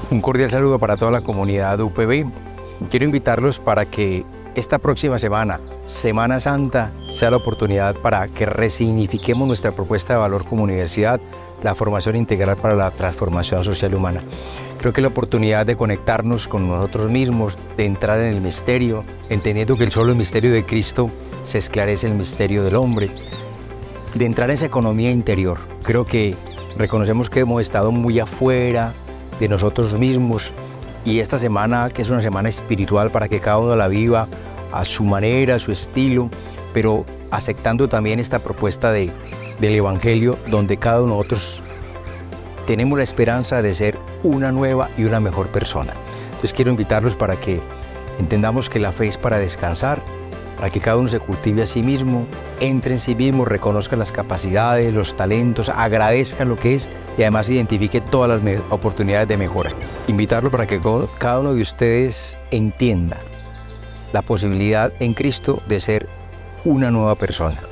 Un cordial saludo para toda la comunidad UPB. Quiero invitarlos para que esta próxima semana, Semana Santa, sea la oportunidad para que resignifiquemos nuestra propuesta de valor como universidad, la formación integral para la transformación social humana. Creo que la oportunidad de conectarnos con nosotros mismos, de entrar en el misterio, entendiendo que solo el misterio de Cristo se esclarece el misterio del hombre, de entrar en esa economía interior. Creo que reconocemos que hemos estado muy afuera de nosotros mismos y esta semana, que es una semana espiritual para que cada uno la viva a su manera, a su estilo, pero aceptando también esta propuesta del Evangelio, donde cada uno de nosotros tenemos la esperanza de ser una nueva y una mejor persona. Entonces quiero invitarlos para que entendamos que la fe es para descansar, para que cada uno se cultive a sí mismo, entre en sí mismo, reconozca las capacidades, los talentos, agradezca lo que es y además identifique todas las oportunidades de mejora. Invitarlo para que cada uno de ustedes entienda la posibilidad en Cristo de ser una nueva persona.